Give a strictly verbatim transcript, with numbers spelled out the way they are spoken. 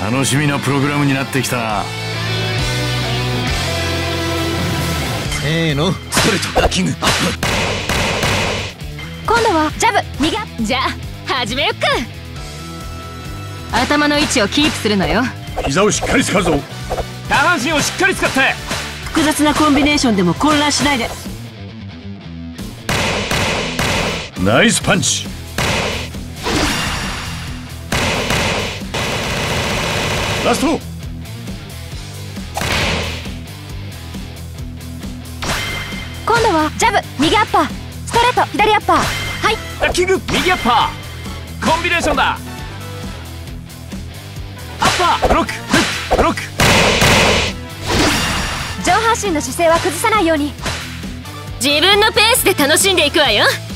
楽しみなプログラムになってきたな。 せーの、ストレート、キングアップ。 今度はジャブ右アップ。 じゃあ始めよっか。頭の位置をキープするのよ。 膝をしっかり使うぞ。 下半身をしっかり使って。 複雑なコンビネーションでも混乱しないで。 ナイスパンチ。ラスト。 今度はジャブ右アッパー、ストレート左アッパー。はい、 キング右アッパー、コンビネーションだ。アッパーブロック、フックブロック。 上半身の姿勢は崩さないように。 自分のペースで楽しんでいくわよ。